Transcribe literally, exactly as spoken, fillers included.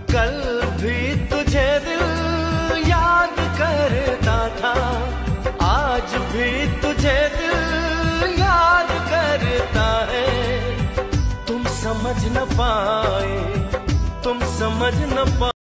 कल भी तुझे दिल याद करता था, आज भी तुझे दिल याद करता है। तुम समझ न पाए, तुम समझ न पाए।